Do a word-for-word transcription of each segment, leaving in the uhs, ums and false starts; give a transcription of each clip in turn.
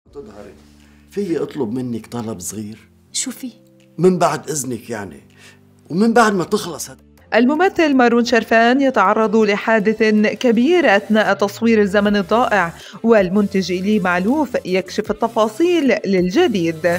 تظهري فيي اطلب منك طلب صغير؟ شو في؟ من بعد اذنك يعني، ومن بعد ما تخلص. الممثل مارون شرفان يتعرض لحادث كبير أثناء تصوير الزمن الضائع، والمنتج إيلي معلوف يكشف التفاصيل للجديد.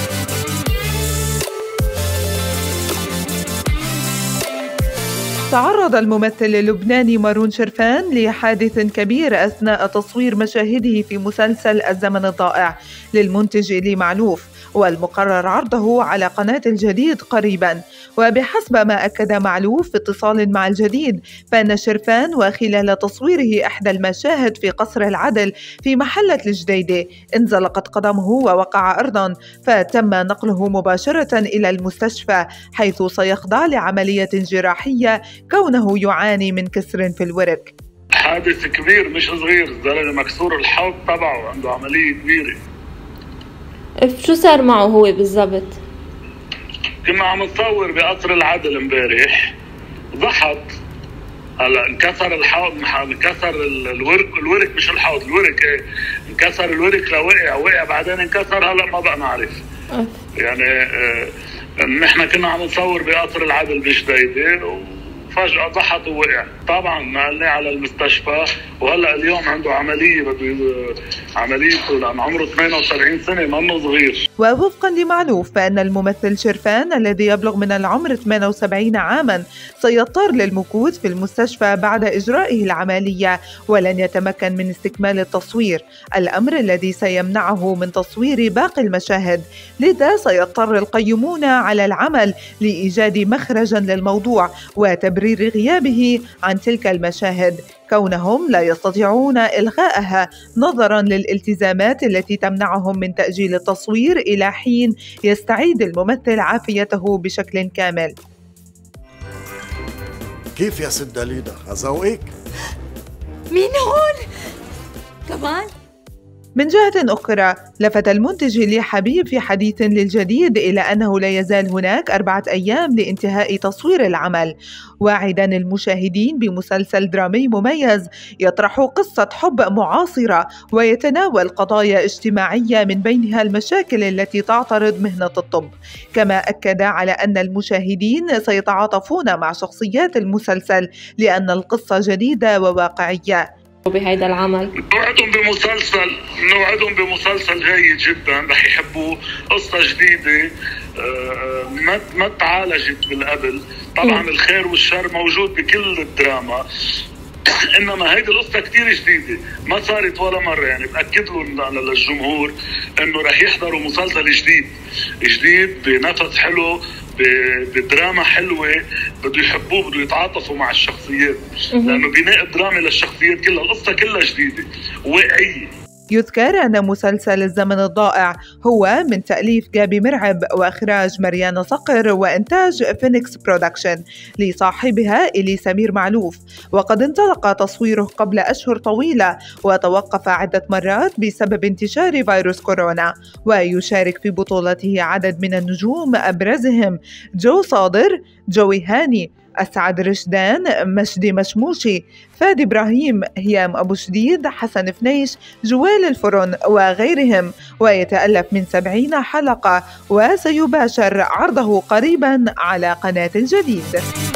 تعرض الممثل اللبناني مارون شرفان لحادث كبير أثناء تصوير مشاهده في مسلسل الزمن الضائع للمنتج إيلي معلوف، والمقرر عرضه على قناة الجديد قريباً. وبحسب ما أكد معلوف في اتصال مع الجديد، فإن شرفان وخلال تصويره إحدى المشاهد في قصر العدل في محلة الجديدة انزلقت قدمه ووقع أرضاً، فتم نقله مباشرة إلى المستشفى، حيث سيخضع لعملية جراحية كونه يعاني من كسر في الورك. حادث كبير مش صغير، الزلمه مكسور الحوض تبعه، عنده عمليه كبيره. شو صار معه هو بالضبط؟ كنا عم نصور بقصر العدل امبارح، ضحط، هلا انكسر الحوض، انكسر الورك، الورك مش الحوض، الورك ايه، انكسر الورك لوقع، وقع بعدين انكسر، هلا ما بقى نعرف. أه. يعني اه نحن كنا عم نصور بقصر العدل بجديدة وفجأة ضحط ووقع، طبعا نقلناه على المستشفى، وهلا اليوم عنده عملية، بده عمليته لأن عمره ثمانية وسبعين سنة، منه صغير. ووفقا لمعلوف فإن الممثل شرفان الذي يبلغ من العمر ثمانية وسبعين عاما سيضطر للمكوث في المستشفى بعد إجرائه العملية، ولن يتمكن من استكمال التصوير، الأمر الذي سيمنعه من تصوير باقي المشاهد. لذا سيضطر القيمون على العمل لإيجاد مخرجا للموضوع وتبرير غيابه عن تلك المشاهد، كونهم لا يستطيعون إلغائها نظراً للالتزامات التي تمنعهم من تأجيل التصوير إلى حين يستعيد الممثل عافيته بشكل كامل. كيف يا ست دليدا؟ ذوقك؟ مين هون؟ كمان؟ من جهة أخرى، لفت المنتج إيلي حبيب في حديث للجديد إلى أنه لا يزال هناك أربعة أيام لانتهاء تصوير العمل، واعداً المشاهدين بمسلسل درامي مميز يطرح قصة حب معاصرة ويتناول قضايا اجتماعية من بينها المشاكل التي تعترض مهنة الطب. كما أكد على أن المشاهدين سيتعاطفون مع شخصيات المسلسل لأن القصة جديدة وواقعية. بهذا العمل نوعدهم بمسلسل نوعدهم بمسلسل جيد جدا، رح يحبوه، قصة جديدة ما ما تعالجت بالقبل، طبعا الخير والشر موجود بكل الدراما، انما هيدي القصة كتير جديدة ما صارت ولا مرة. يعني بأكد لهم للجمهور انه رح يحضروا مسلسل جديد جديد بنفس حلو، بدراما حلوة، بده يحبوه، بده يتعاطفوا مع الشخصيات، لأنه بناء الدراما للشخصيات كلها، القصة كلها جديدة واقعية. يذكر أن مسلسل الزمن الضائع هو من تأليف جابي مرعب وإخراج مريان صقر وإنتاج فينيكس برودكشن لصاحبها إيلي سمير معلوف، وقد انطلق تصويره قبل أشهر طويلة وتوقف عدة مرات بسبب انتشار فيروس كورونا. ويشارك في بطولته عدد من النجوم أبرزهم جو صادر، جوي هاني، أسعد رشدان، مجدي مشموشي، فادي إبراهيم، هيام أبو شديد، حسن فنيش، جوال الفرن وغيرهم. ويتألف من سبعين حلقة وسيباشر عرضه قريبا على قناة الجديد.